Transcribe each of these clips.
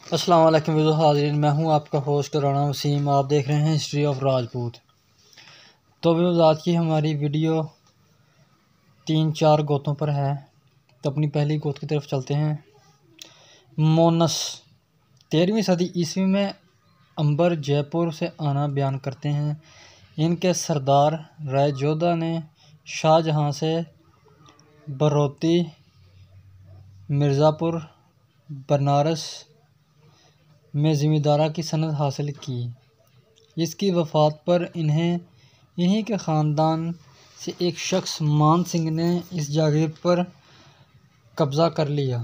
अस्सलाम वालेकुम हाज़रीन, मैं हूं आपका होस्ट राना वसीम। आप देख रहे हैं हिस्ट्री ऑफ राजपूत। तो आज की हमारी वीडियो 3-4 गोतों पर है। तो अपनी पहली गोत की तरफ चलते हैं। मोनस 13वीं सदी ईस्वी में अंबर जयपुर से आना बयान करते हैं। इनके सरदार राय जोधा ने शाहजहां से बरौती, मिर्ज़ापुर, बनारस में ज़मींदारी की सनद हासिल की। इसकी वफ़ात पर इन्हीं के ख़ानदान से एक शख्स मान सिंह ने इस जागीर पर कब्ज़ा कर लिया।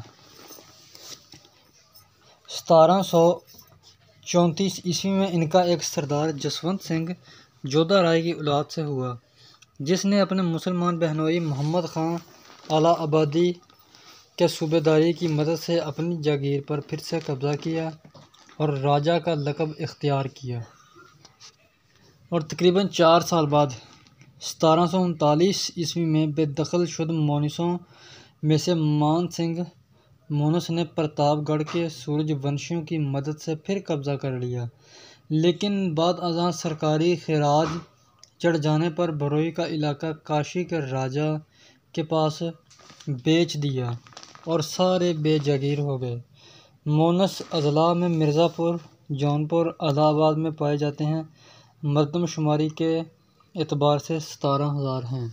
1734 ईस्वी में इनका एक सरदार जसवंत सिंह जोधा राय की औलाद से हुआ, जिसने अपने मुसलमान बहनोई मोहम्मद ख़ान आला आबादी के सूबेदारी की मदद से अपनी जागीर पर फिर से कब्ज़ा किया और राजा का लक़ब इख्तियार किया। और तकरीबन 4 साल बाद 1739 ईस्वी में बेदखल शुदा मोनसों में से मान सिंह मोनस ने प्रतापगढ़ के सूरजवंशियों की मदद से फिर कब्ज़ा कर लिया, लेकिन बाद अज़ां सरकारी खिराज चढ़ जाने पर बरोई का इलाका काशी के राजा के पास बेच दिया और सारे बेजागीर हो गए। मोनस अज़ला में मिर्ज़ापुर, जौनपुर, इलाहाबाद में पाए जाते हैं। मरदमशुमारी के एतबार से 17,000 हैं।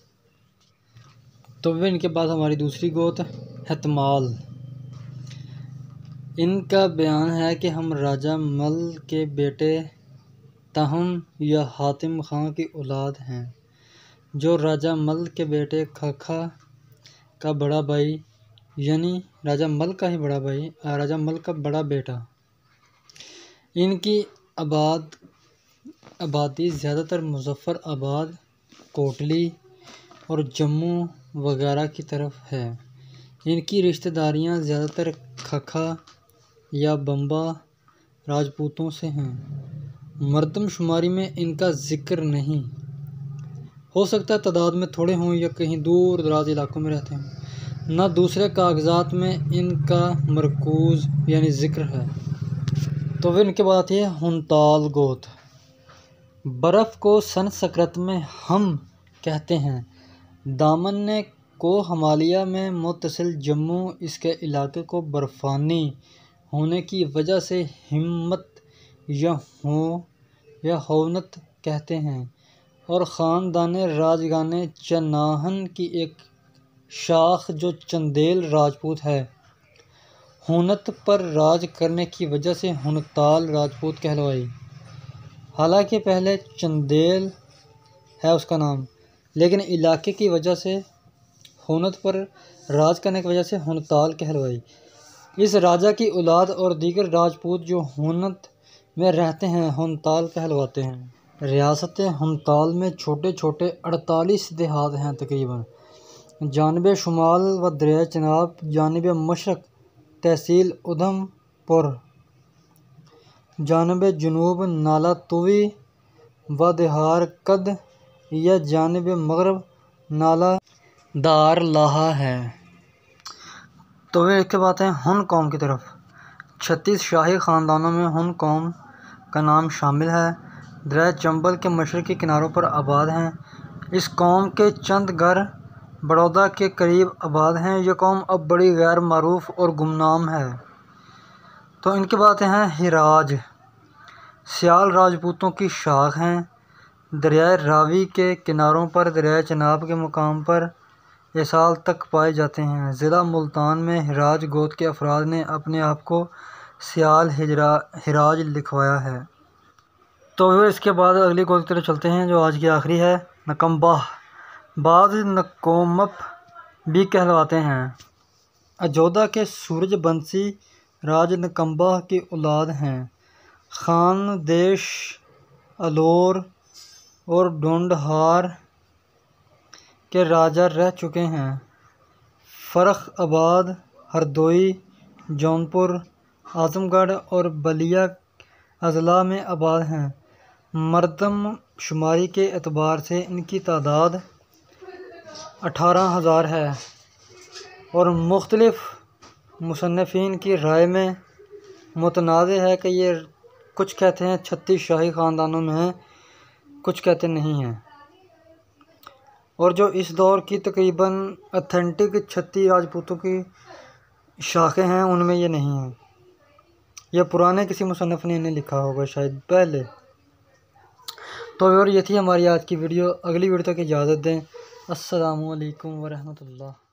तो वे इनके बाद हमारी दूसरी गोत हतमाल। इनका बयान है कि हम राजा मल के बेटे तहम या हातिम खां की औलाद हैं, जो राजा मल के बेटे खखा का बड़ा भाई, यानी राजा मल का ही बड़ा भाई, राजा मल का बड़ा बेटा। इनकी आबादी ज़्यादातर मुज़फ़्फ़राबाद, कोटली और जम्मू वगैरह की तरफ है। इनकी रिश्तेदारियां ज़्यादातर खखा या बम्बा राजपूतों से हैं। मरदमशुमारी में इनका ज़िक्र नहीं, हो सकता है तादाद में थोड़े हों या कहीं दूर दराज इलाकों में रहते हों। न दूसरे कागज़ात में इनका मरकूज़ यानी ज़िक्र है। तो फिर इनके बाद आती है हुनताल गोत। बर्फ़ को संस्कृत में हम कहते हैं। दामन को हिमालय में मुत्तसिल जम्मू इसके इलाके को बर्फ़ानी होने की वजह से हिम्मत या हौनत कहते हैं, और ख़ानदान राजगाने चनाहन की एक शाख जो चंदेल राजपूत है, हुनत पर राज करने की वजह से हुनताल राजपूत कहलवाई। हालांकि पहले चंदेल है उसका नाम, लेकिन इलाके की वजह से हुनत पर राज करने की वजह से हुनताल कहलवाई। इस राजा की औलाद और दीगर राजपूत जो हुनत में रहते हैं हुनताल कहलवाते हैं। रियासत हुनताल में छोटे छोटे 48 देहात हैं तकरीबन। जानिब शुमाल व दरिया चनाब, जानिब मशरक़ तहसील उधमपुर, जानिब जुनूब नाला तुवी व दिहार कद या जानिब मगरब नाला दार लाहा है। तो वे इसके बाद हैं हुन कौम की तरफ। 36 शाही ख़ानदानों में हुन कौम का नाम शामिल है। दरिया चंबल के मशरक़ी किनारों पर आबाद हैं। इस कौम के चंद घर बड़ौदा के करीब आबाद हैं। यह कौम अब बड़ी गैर मारूफ और गुमनाम है। तो इनके बाद हैं हिराज। सियाल राजपूतों की शाख हैं। दरिया रावी के किनारों पर दरिया चनाब के मुकाम पर एसाल तक पाए जाते हैं। ज़िला मुल्तान में हिराज गोत के अफराद ने अपने आप को सियाल हिराज लिखवाया है। तो फिर इसके बाद अगली गोत की तरफ चलते हैं, जो आज की आखिरी है, नकम्बाह। बाज़ नकोमप भी कहलवाते हैं। अजोधा के सूरजबंशी राज नकम्बाह की औलाद हैं। खानदेश, अलौर और ढूंढहार के राजा रह चुके हैं। फ़र्रुखाबाद, हरदोई, जौनपुर, आज़मगढ़ और बलिया अज़ला में आबाद हैं। मरदमशुमारी के एतबार से इनकी तादाद 18,000 है और मुख्तलिफ मुसन्निफ़ीन की राय में मुतनाज़ है कि ये कुछ कहते हैं 36 शाही ख़ानदानों में है, कुछ कहते नहीं हैं। और जो इस दौर की तकरीबन ऑथेंटिक 36 राजपूतों की शाखें हैं उनमें ये नहीं है। यह पुराने किसी मुसन्निफ़ ने इन्हें लिखा होगा शायद पहले। तो और ये थी हमारी आज की वीडियो। अगली वीडियो तक इजाज़त दें। अस्सलामु अलैकुम वरहमतुल्लाह।